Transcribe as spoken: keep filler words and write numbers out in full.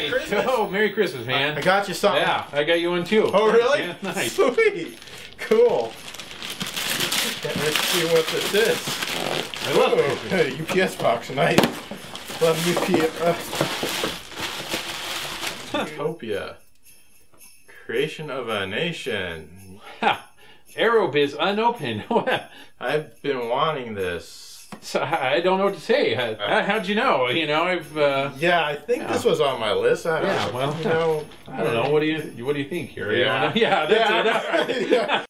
Merry Christmas. Oh, Merry Christmas, man. I got you something. Yeah, I got you one too. Oh, really? Yeah, nice. Sweet. Cool. Let's see what this is. I love oh, it. U P S box. Nice. Love U P S. Utopia. Creation of a nation. Ha. Aerobiz unopened. I've been wanting this. So I don't know what to say. How, how'd you know? You know, I've. Uh, yeah, I think yeah. this was on my list. I don't yeah, know. well, you know, I don't know. What do you What do you think here? Yeah, you yeah, that's yeah, it. yeah.